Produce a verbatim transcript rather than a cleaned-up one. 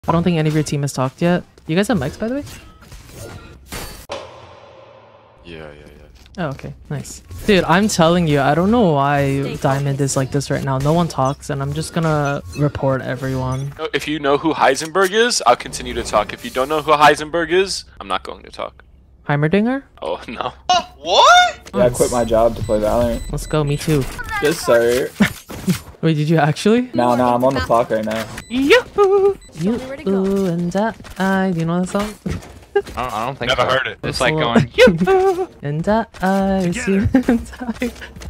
I don't think any of your team has talked yet. You guys have mics, by the way? Yeah, yeah, yeah. Oh, okay. Nice. Dude, I'm telling you, I don't know why Diamond is like this right now. No one talks, and I'm just gonna report everyone. If you know who Heisenberg is, I'll continue to talk. If you don't know who Heisenberg is, I'm not going to talk. Heimerdinger? Oh, no. Uh, what? Yeah, I quit my job to play Valorant. Let's go, me too. Yes, sir. Wait, did you actually? No, no, I'm on the clock right now. Yahoo! You and I. Do you know that song? I don't, I don't think Never so. heard it. It's like Hello. going, And I, you and I.